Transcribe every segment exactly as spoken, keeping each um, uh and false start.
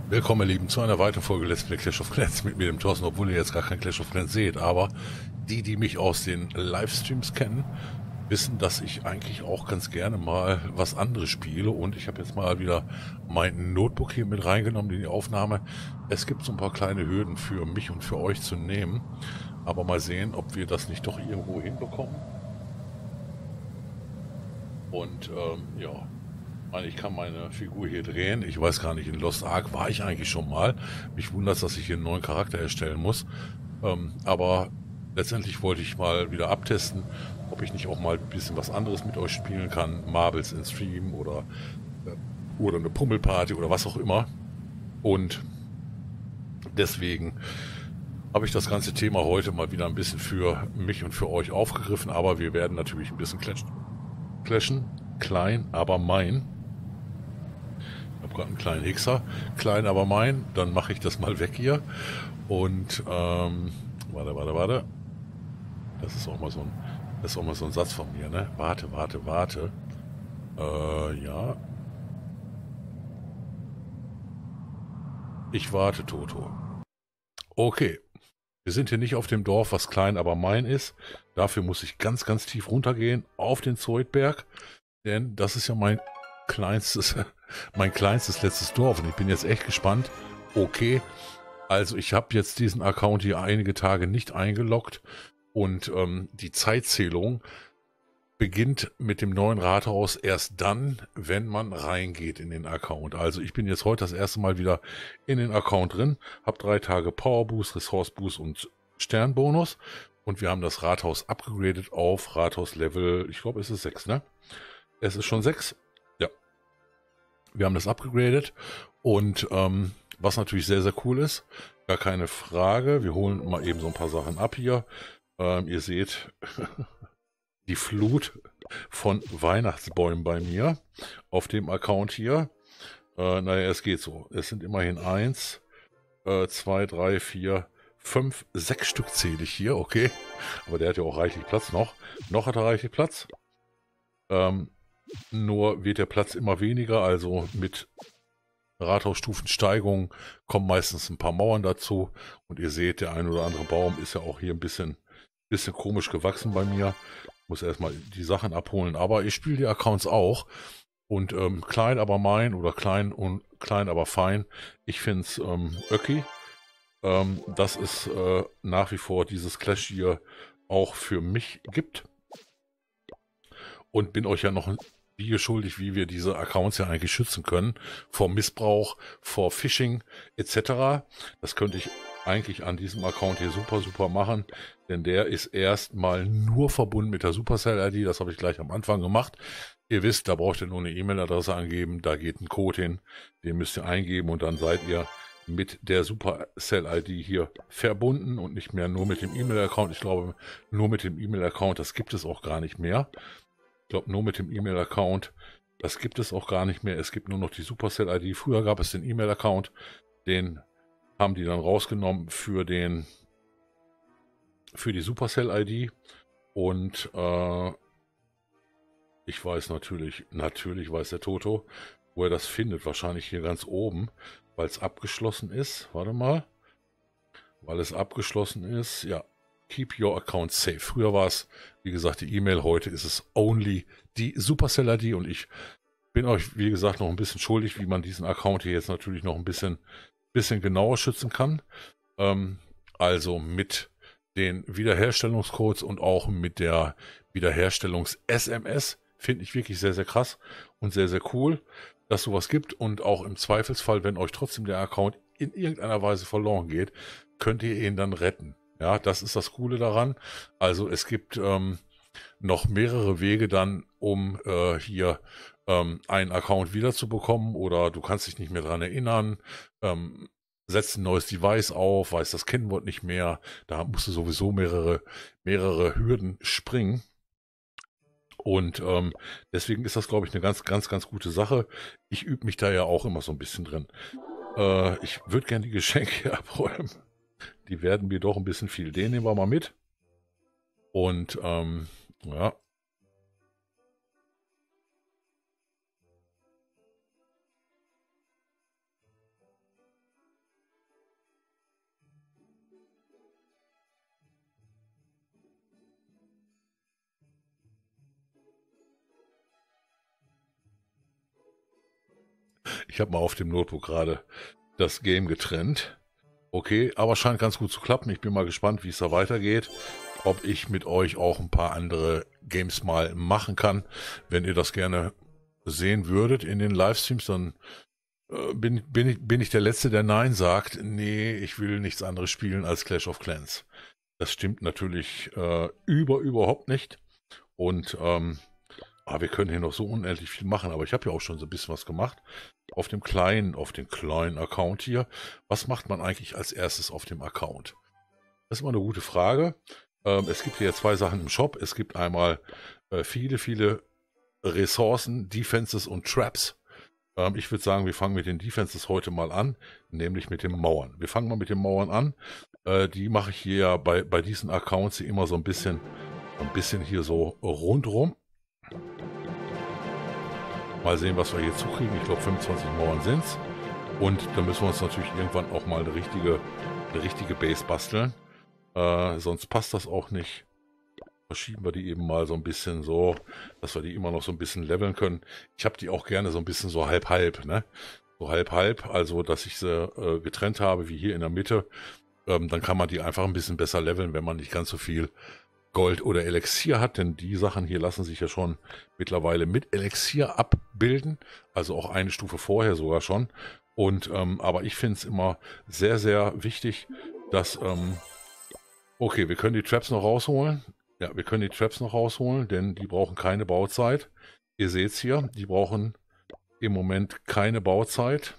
Willkommen, ihr Lieben, zu einer weiteren Folge Let's Play Clash of Clans mit mir, dem Thorsten, obwohl ihr jetzt gar kein Clash of Clans seht, aber die, die mich aus den Livestreams kennen, wissen, dass ich eigentlich auch ganz gerne mal was anderes spiele, und ich habe jetzt mal wieder mein Notebook hier mit reingenommen in die Aufnahme. Es gibt so ein paar kleine Hürden für mich und für euch zu nehmen, aber mal sehen, ob wir das nicht doch irgendwo hinbekommen. Und ähm, ja, ich kann meine Figur hier drehen. Ich weiß gar nicht, in Lost Ark war ich eigentlich schon mal. Mich wundert es, dass ich hier einen neuen Charakter erstellen muss. Ähm, aber letztendlich wollte ich mal wieder abtesten, ob ich nicht auch mal ein bisschen was anderes mit euch spielen kann. Marbles in Stream oder, äh, oder eine Pummelparty oder was auch immer. Und deswegen habe ich das ganze Thema heute mal wieder ein bisschen für mich und für euch aufgegriffen. Aber wir werden natürlich ein bisschen clashen. Klein, aber mein. Ich habe gerade einen kleinen Hixer. Klein, aber mein. Dann mache ich das mal weg hier. Und, ähm, warte, warte, warte. Das ist auch mal so ein, das ist auch mal so ein Satz von mir, ne? Warte, warte, warte. Äh, ja. Ich warte, Toto. Okay. Wir sind hier nicht auf dem Dorf, was klein, aber mein ist. Dafür muss ich ganz, ganz tief runtergehen auf den Zoidberg. Denn das ist ja mein kleinstes, mein kleinstes letztes Dorf. Und ich bin jetzt echt gespannt. Okay, also ich habe jetzt diesen Account hier einige Tage nicht eingeloggt. Und ähm, die Zeitzählung beginnt mit dem neuen Rathaus erst dann, wenn man reingeht in den Account. Also ich bin jetzt heute das erste Mal wieder in den Account drin. Habe drei Tage Power Boost, Resource Boost und Sternbonus. Und wir haben das Rathaus upgradet auf Rathaus Level, ich glaube es ist sechs, ne? Es ist schon sechs. Ja. Wir haben das upgegradet. Und ähm, was natürlich sehr, sehr cool ist, gar keine Frage. Wir holen mal eben so ein paar Sachen ab hier. Ähm, ihr seht die Flut von Weihnachtsbäumen bei mir auf dem Account hier. Äh, naja, es geht so. Es sind immerhin eins, äh, zwei, drei, vier, fünf, sechs Stück zähle ich hier, okay. Aber der hat ja auch reichlich Platz noch. Noch hat er reichlich Platz. Ähm, Nur wird der Platz immer weniger, also mit Rathausstufensteigerung kommen meistens ein paar Mauern dazu. Und ihr seht, der ein oder andere Baum ist ja auch hier ein bisschen, bisschen komisch gewachsen bei mir. Ich muss erstmal die Sachen abholen, aber ich spiele die Accounts auch. Und ähm, klein aber mein oder klein und klein aber fein. Ich finde es ähm, öcki. Ähm, dass es äh, nach wie vor dieses Clash hier auch für mich gibt. Und bin euch ja noch ein Video schuldig, wie wir diese Accounts ja eigentlich schützen können vor Missbrauch, vor Phishing et cetera. Das könnte ich eigentlich an diesem Account hier super, super machen, denn der ist erstmal nur verbunden mit der Supercell-I D. Das habe ich gleich am Anfang gemacht. Ihr wisst, da braucht ihr nur eine E-Mail-Adresse angeben, da geht ein Code hin, den müsst ihr eingeben und dann seid ihr mit der Supercell-I D hier verbunden und nicht mehr nur mit dem E-Mail-Account. Ich glaube, nur mit dem E-Mail-Account, das gibt es auch gar nicht mehr. Ich glaube, nur mit dem E-Mail-Account, das gibt es auch gar nicht mehr. Es gibt nur noch die Supercell-I D. Früher gab es den E-Mail-Account, den haben die dann rausgenommen für den, für die Supercell-I D. Und äh, ich weiß natürlich, natürlich weiß der Toto, wo er das findet. Wahrscheinlich hier ganz oben, weil es abgeschlossen ist. Warte mal. Weil es abgeschlossen ist, ja. Keep your account safe. Früher war es, wie gesagt, die E-Mail. Heute ist es only die Supercell-I D. Und ich bin euch, wie gesagt, noch ein bisschen schuldig, wie man diesen Account hier jetzt natürlich noch ein bisschen, bisschen genauer schützen kann. Ähm, also mit den Wiederherstellungscodes und auch mit der Wiederherstellungs-S M S. Finde ich wirklich sehr, sehr krass und sehr, sehr cool, dass sowas gibt. Und auch im Zweifelsfall, wenn euch trotzdem der Account in irgendeiner Weise verloren geht, könnt ihr ihn dann retten. Ja, das ist das Coole daran. Also es gibt ähm, noch mehrere Wege dann, um äh, hier ähm, einen Account wiederzubekommen, oder du kannst dich nicht mehr dran erinnern, ähm, setzt ein neues Device auf, weiß das Kennwort nicht mehr. Da musst du sowieso mehrere, mehrere Hürden springen. Und ähm, deswegen ist das, glaube ich, eine ganz, ganz, ganz gute Sache. Ich übe mich da ja auch immer so ein bisschen drin. Äh, ich würde gerne die Geschenke abräumen. Die werden mir doch ein bisschen viel. Den nehmen wir mal mit. Und ähm, ja. Ich habe mal auf dem Notebook gerade das Game getrennt. Okay, aber scheint ganz gut zu klappen. Ich bin mal gespannt, wie es da weitergeht. Ob ich mit euch auch ein paar andere Games mal machen kann. Wenn ihr das gerne sehen würdet in den Livestreams, dann äh, bin, bin, ich, bin ich der Letzte, der Nein sagt. Nee, ich will nichts anderes spielen als Clash of Clans. Das stimmt natürlich äh, über überhaupt nicht. Und ähm, ah, wir können hier noch so unendlich viel machen. Aber ich habe ja auch schon so ein bisschen was gemacht. Auf dem kleinen, auf dem kleinen Account hier. Was macht man eigentlich als erstes auf dem Account? Das ist immer eine gute Frage. Ähm, es gibt hier zwei Sachen im Shop. Es gibt einmal äh, viele, viele Ressourcen, Defenses und Traps. Ähm, ich würde sagen, wir fangen mit den Defenses heute mal an, nämlich mit den Mauern. Wir fangen mal mit den Mauern an. Äh, die mache ich hier ja bei, bei diesen Accounts hier immer so ein bisschen, ein bisschen hier so rundrum. Mal sehen, was wir hier zukriegen. Ich glaube, fünfundzwanzig Mauern sind es. Und dann müssen wir uns natürlich irgendwann auch mal eine richtige, eine richtige Base basteln. Äh, sonst passt das auch nicht. Verschieben wir die eben mal so ein bisschen so, dass wir die immer noch so ein bisschen leveln können. Ich habe die auch gerne so ein bisschen so halb-halb, ne? So halb-halb, also dass ich sie äh, getrennt habe, wie hier in der Mitte. Ähm, dann kann man die einfach ein bisschen besser leveln, wenn man nicht ganz so viel Gold oder Elixier hat, denn die Sachen hier lassen sich ja schon mittlerweile mit Elixier abbilden, also auch eine Stufe vorher sogar schon. Und ähm, aber ich finde es immer sehr, sehr wichtig, dass ähm, okay, wir können die Traps noch rausholen. Ja, wir können die Traps noch rausholen, denn die brauchen keine Bauzeit. Ihr seht es hier, die brauchen im Moment keine Bauzeit.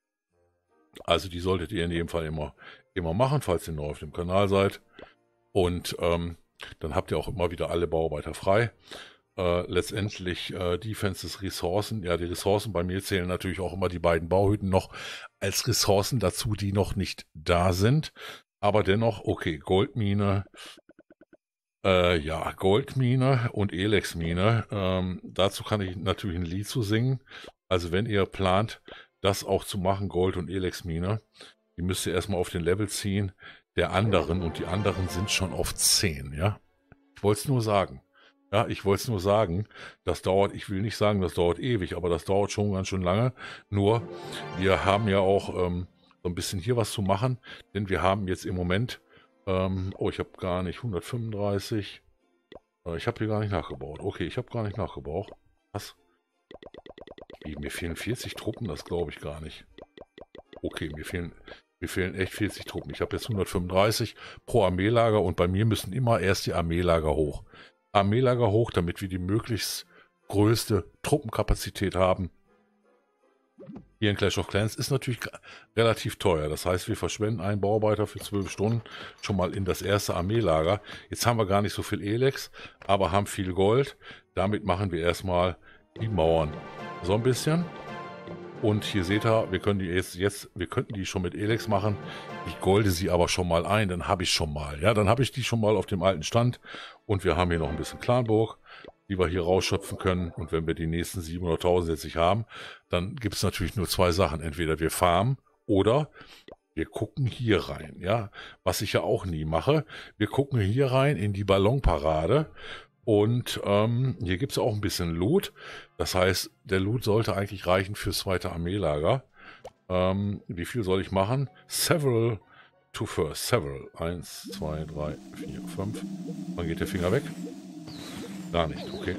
Also die solltet ihr in jedem Fall immer, immer machen, falls ihr neu auf dem Kanal seid. Und ähm, dann habt ihr auch immer wieder alle Bauarbeiter frei. Äh, letztendlich äh, Defenses, Ressourcen. Ja, die Ressourcen bei mir zählen natürlich auch immer die beiden Bauhütten noch als Ressourcen dazu, die noch nicht da sind. Aber dennoch, okay, Goldmine, äh, ja, Goldmine und Elexmine. Ähm, dazu kann ich natürlich ein Lied zu singen. Also wenn ihr plant, das auch zu machen, Gold- und Elexmine, die müsst ihr erstmal auf den Level ziehen der anderen, und die anderen sind schon auf zehn, ja. Ich wollte es nur sagen. Ja, ich wollte es nur sagen. Das dauert, ich will nicht sagen, das dauert ewig, aber das dauert schon ganz schön lange. Nur, wir haben ja auch ähm, so ein bisschen hier was zu machen, denn wir haben jetzt im Moment, ähm, oh, ich habe gar nicht hundertfünfunddreißig, äh, ich habe hier gar nicht nachgebaut. Okay, ich habe gar nicht nachgebaut. Was? Mir fehlen vierzig Truppen, das glaube ich gar nicht. Okay, mir fehlen... Mir fehlen echt vierzig Truppen. Ich habe jetzt hundertfünfunddreißig pro Armeelager und bei mir müssen immer erst die Armeelager hoch. Armeelager hoch, damit wir die möglichst größte Truppenkapazität haben. Hier in Clash of Clans ist natürlich relativ teuer. Das heißt, wir verschwenden einen Bauarbeiter für zwölf Stunden schon mal in das erste Armeelager. Jetzt haben wir gar nicht so viel Elex, aber haben viel Gold. Damit machen wir erstmal die Mauern. So ein bisschen. Und hier seht ihr, wir können die jetzt, jetzt, wir könnten die schon mit Elex machen. Ich golde sie aber schon mal ein, dann habe ich schon mal. Ja, dann habe ich die schon mal auf dem alten Stand. Und wir haben hier noch ein bisschen Clanburg, die wir hier rausschöpfen können. Und wenn wir die nächsten siebenhunderttausend jetzt nicht haben, dann gibt es natürlich nur zwei Sachen. Entweder wir farmen oder wir gucken hier rein. Ja, was ich ja auch nie mache. Wir gucken hier rein in die Ballonparade. Und ähm, hier gibt es auch ein bisschen Loot. Das heißt, der Loot sollte eigentlich reichen fürs zweite Armeelager. Ähm, wie viel soll ich machen? Several to first. Several. Eins, zwei, drei, vier, fünf. Wann geht der Finger weg? Gar nicht, okay.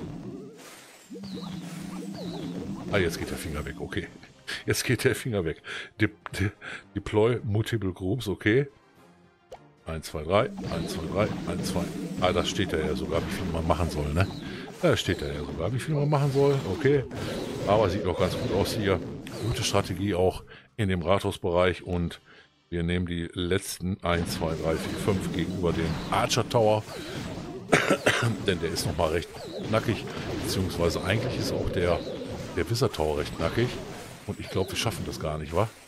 Ah, jetzt geht der Finger weg, okay. Jetzt geht der Finger weg. De de deploy multiple groups, okay. eins, zwei, drei, eins, zwei, drei, eins, zwei. Ah, das steht da ja sogar, wie viel man machen soll, ne? Da steht da ja sogar, wie viel man machen soll, okay. Aber sieht noch ganz gut aus hier. Gute Strategie auch in dem Rathausbereich und wir nehmen die letzten eins, zwei, drei, vier, fünf gegenüber dem Archer Tower. Denn der ist nochmal recht knackig, beziehungsweise eigentlich ist auch der, der Wizard Tower recht knackig. Und ich glaube, wir schaffen das gar nicht, wa?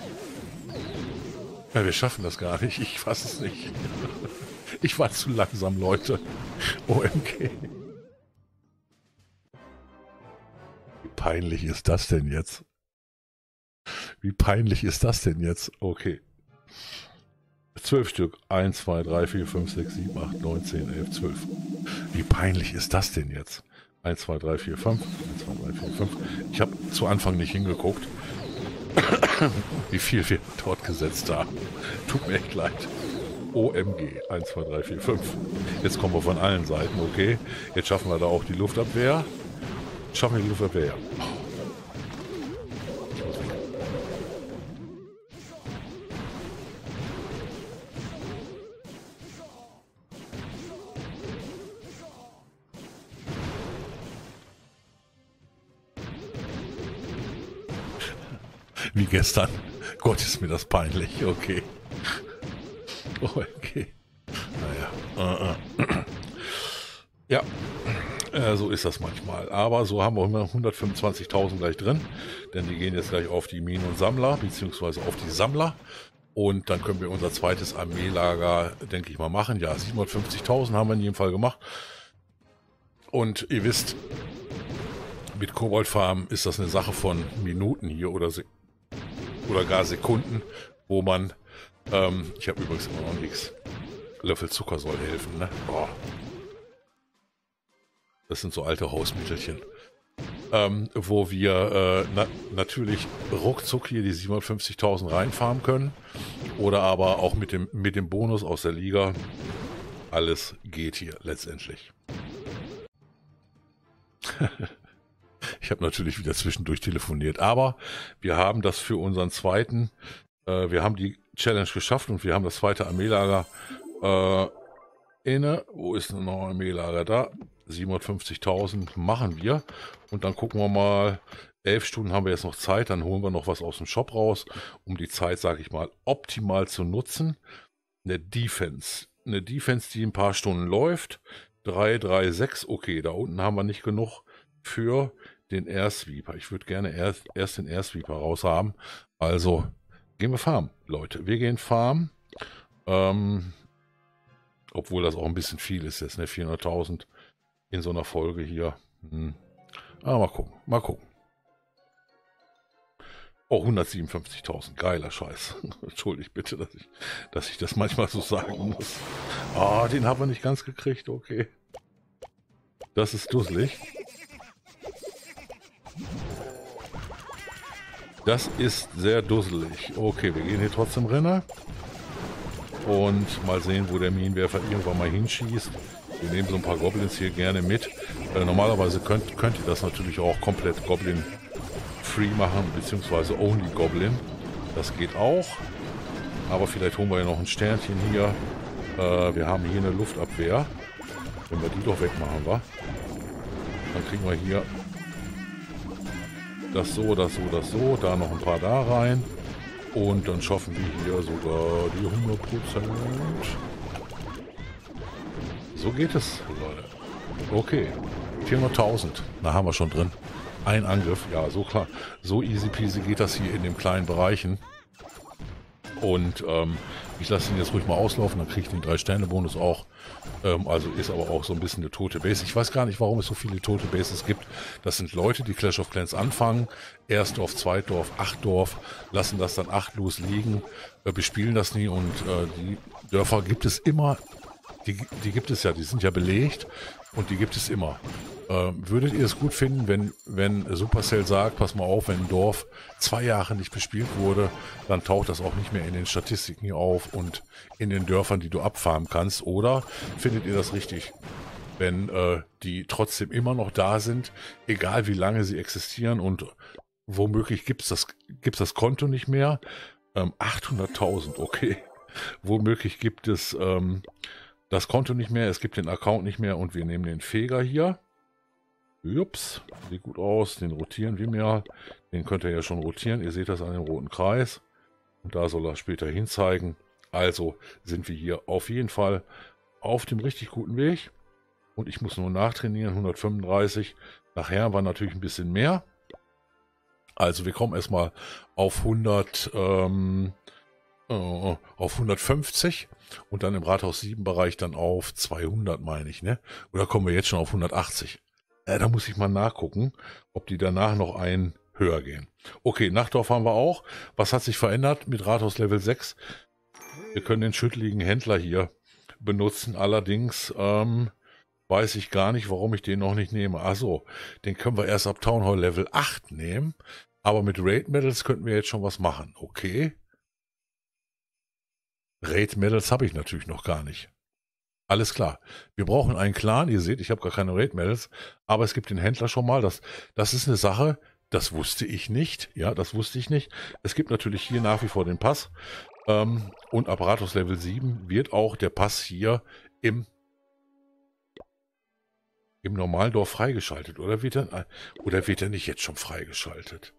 Ja, wir schaffen das gar nicht. Ich fasse es nicht. Ich war zu langsam, Leute. O M G. Wie peinlich ist das denn jetzt? Wie peinlich ist das denn jetzt? Okay. Zwölf Stück. eins, zwei, drei, vier, fünf, sechs, sieben, acht, neun, zehn, elf, zwölf. Wie peinlich ist das denn jetzt? eins, zwei, drei, vier, fünf. eins, zwei, drei, vier, fünf. Ich habe zu Anfang nicht hingeguckt. wie viel wir dort gesetzt haben. Tut mir echt leid. O M G. eins, zwei, drei, vier, fünf. Jetzt kommen wir von allen Seiten, okay. Jetzt schaffen wir da auch die Luftabwehr. Schaffen wir die Luftabwehr, ja. Wie gestern. Gott, ist mir das peinlich. Okay. Okay. Naja. Ja, äh, so ist das manchmal. Aber so haben wir hundertfünfundzwanzigtausend gleich drin. Denn die gehen jetzt gleich auf die Minen und Sammler, beziehungsweise auf die Sammler. Und dann können wir unser zweites Armeelager, denke ich mal, machen. Ja, siebenhundertfünfzigtausend haben wir in jedem Fall gemacht. Und ihr wisst, mit Koboldfarmen ist das eine Sache von Minuten hier oder Sekunden. Oder gar Sekunden, wo man, ähm, ich habe übrigens immer noch nichts. Löffel Zucker soll helfen, ne? Boah. Das sind so alte Hausmittelchen. Ähm, wo wir äh, na natürlich ruckzuck hier die siebenhundertfünfzigtausend reinfarmen können. Oder aber auch mit dem, mit dem Bonus aus der Liga. Alles geht hier letztendlich. Ich habe natürlich wieder zwischendurch telefoniert, aber wir haben das für unseren zweiten, äh, wir haben die Challenge geschafft und wir haben das zweite Armeelager äh, inne. Wo ist denn noch ein Armeelager da? siebenhundertfünfzigtausend machen wir und dann gucken wir mal, elf Stunden haben wir jetzt noch Zeit, dann holen wir noch was aus dem Shop raus, um die Zeit, sage ich mal, optimal zu nutzen. Eine Defense, eine Defense, die ein paar Stunden läuft, drei, drei, sechs, okay, da unten haben wir nicht genug für den Air Sweeper. Ich würde gerne erst, erst den Air Sweeper raus haben. Also gehen wir farmen, Leute. Wir gehen farmen. Ähm, obwohl das auch ein bisschen viel ist jetzt, ne? vierhunderttausend in so einer Folge hier. Hm. Ah, mal gucken, mal gucken. Oh, hundertsiebenundfünfzigtausend. Geiler Scheiß. Entschuldigt bitte, dass ich, dass ich das manchmal so sagen muss. Ah, den haben wir nicht ganz gekriegt. Okay. Das ist dusselig. Das ist sehr dusselig. Okay, wir gehen hier trotzdem rein. Und mal sehen, wo der Minenwerfer irgendwann mal hinschießt. Wir nehmen so ein paar Goblins hier gerne mit. Äh, normalerweise könnt, könnt ihr das natürlich auch komplett Goblin-free machen, beziehungsweise Only Goblin. Das geht auch. Aber vielleicht holen wir ja noch ein Sternchen hier. Äh, wir haben hier eine Luftabwehr. Wenn wir die doch wegmachen, wa? Dann kriegen wir hier das so, das so, das so, da noch ein paar da rein und dann schaffen wir hier sogar die hundert Prozent. So geht es, Leute. Okay, vierhunderttausend, da haben wir schon drin. Ein Angriff, ja, so klar. So easy peasy geht das hier in den kleinen Bereichen. Und ähm, ich lasse ihn jetzt ruhig mal auslaufen, dann kriege ich den drei Sterne Bonus auch. Ähm, also ist aber auch so ein bisschen eine tote Base. Ich weiß gar nicht, warum es so viele tote Bases gibt. Das sind Leute, die Clash of Clans anfangen. Erstdorf, Zweitdorf, Achtdorf, lassen das dann achtlos liegen, äh, bespielen das nie und äh, die Dörfer gibt es immer. Die, die gibt es ja, die sind ja belegt und die gibt es immer. Ähm, würdet ihr es gut finden, wenn, wenn Supercell sagt, pass mal auf, wenn ein Dorf zwei Jahre nicht bespielt wurde, dann taucht das auch nicht mehr in den Statistiken auf und in den Dörfern, die du abfarmen kannst? Oder findet ihr das richtig, wenn äh, die trotzdem immer noch da sind, egal wie lange sie existieren und womöglich gibt es das, gibt's das Konto nicht mehr? Ähm, achthunderttausend, okay. Womöglich gibt es ähm, das Konto nicht mehr, es gibt den Account nicht mehr und wir nehmen den Feger hier. Ups, sieht gut aus, den rotieren wir mal. Den könnt ihr ja schon rotieren, ihr seht das an dem roten Kreis. Und da soll er später hin zeigen. Also sind wir hier auf jeden Fall auf dem richtig guten Weg. Und ich muss nur nachtrainieren, hundertfünfunddreißig. Nachher war natürlich ein bisschen mehr. Also wir kommen erstmal auf hundert, ähm, äh, auf hundertfünfzig. Und dann im Rathaus sieben Bereich dann auf zweihundert, meine ich, ne? Oder kommen wir jetzt schon auf hundertachtzig? Äh, da muss ich mal nachgucken, ob die danach noch einen höher gehen. Okay, Nachtdorf haben wir auch. Was hat sich verändert mit Rathaus Level sechs? Wir können den schütteligen Händler hier benutzen. Allerdings ähm, weiß ich gar nicht, warum ich den noch nicht nehme. Achso, den können wir erst ab Town Hall Level acht nehmen. Aber mit Raid Medals könnten wir jetzt schon was machen. Okay. Raid Medals habe ich natürlich noch gar nicht. Alles klar. Wir brauchen einen Clan. Ihr seht, ich habe gar keine Raid Medals, aber es gibt den Händler schon mal. Das, das ist eine Sache, das wusste ich nicht. Ja, das wusste ich nicht. Es gibt natürlich hier nach wie vor den Pass. Ähm, und Apparatus Level sieben wird auch der Pass hier im, im Normaldorf freigeschaltet. Oder wird er, oder wird er nicht jetzt schon freigeschaltet?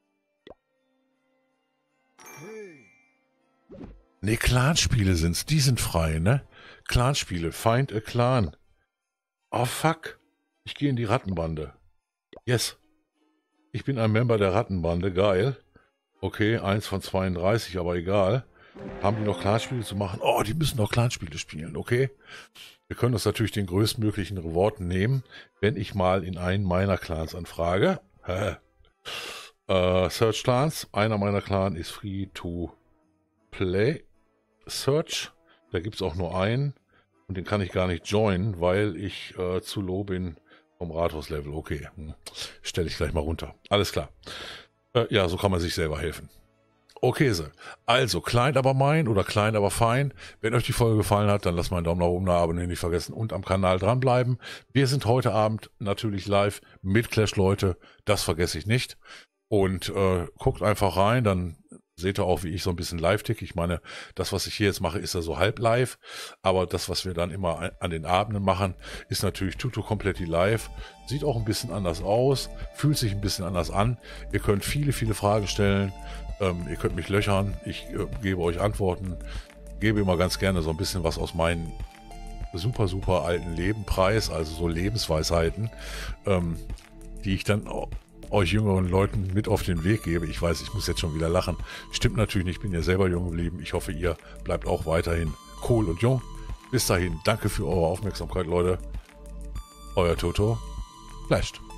Ne, Clanspiele sind's. Die sind frei, ne? Clanspiele. Find a Clan. Oh, fuck. Ich gehe in die Rattenbande. Yes. Ich bin ein Member der Rattenbande. Geil. Okay, eins von zweiunddreißig, aber egal. Haben die noch Clanspiele zu machen? Oh, die müssen noch Clanspiele spielen, okay? Wir können uns natürlich den größtmöglichen Reward nehmen, wenn ich mal in einen meiner Clans anfrage. Hä? Äh, Search Clans. Einer meiner Clans ist Free to Play. Search, da gibt es auch nur einen und den kann ich gar nicht joinen, weil ich äh, zu low bin vom Rathaus-Level. Okay, hm. Stelle ich gleich mal runter. Alles klar. Äh, ja, so kann man sich selber helfen. Okay, so. Also, klein aber mein oder klein aber fein. Wenn euch die Folge gefallen hat, dann lasst mal einen Daumen nach oben da, abonnieren nicht vergessen und am Kanal dranbleiben. Wir sind heute Abend natürlich live mit Clash, Leute. Das vergesse ich nicht. Und äh, guckt einfach rein, dann seht ihr auch, wie ich so ein bisschen live ticke. Ich meine, das, was ich hier jetzt mache, ist ja so halb live. Aber das, was wir dann immer an den Abenden machen, ist natürlich Tutu Kompletti live. Sieht auch ein bisschen anders aus, fühlt sich ein bisschen anders an. Ihr könnt viele, viele Fragen stellen. Ähm, ihr könnt mich löchern. Ich äh, gebe euch Antworten. Gebe immer ganz gerne so ein bisschen was aus meinen super, super alten Leben preis. Also so Lebensweisheiten, ähm, die ich dann auch euch jüngeren Leuten mit auf den Weg gebe. Ich weiß, ich muss jetzt schon wieder lachen. Stimmt natürlich nicht, ich bin ja selber jung geblieben. Ich hoffe, ihr bleibt auch weiterhin cool und jung. Bis dahin, danke für eure Aufmerksamkeit, Leute. Euer Toto. Flasht.